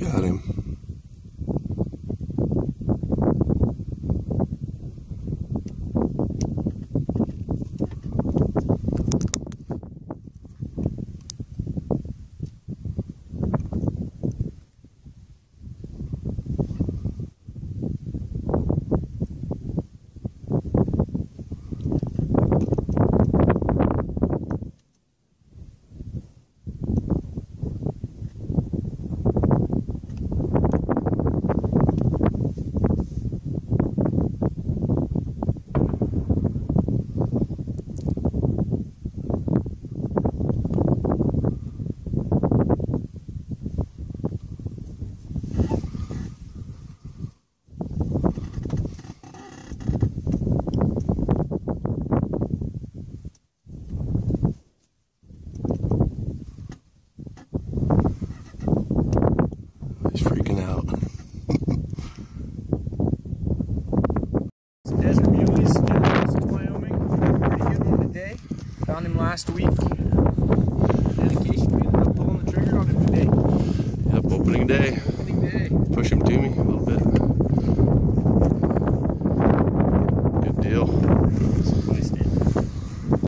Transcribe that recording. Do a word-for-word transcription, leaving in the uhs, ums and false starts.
Got him. He's freaking out. Desert Muleys, Wyoming. Pretty good one today. Found him last week. Dedication, we ended up pulling the trigger on him today. Yep, opening day. Opening day. Push him to me a little bit. Good deal. Nice day.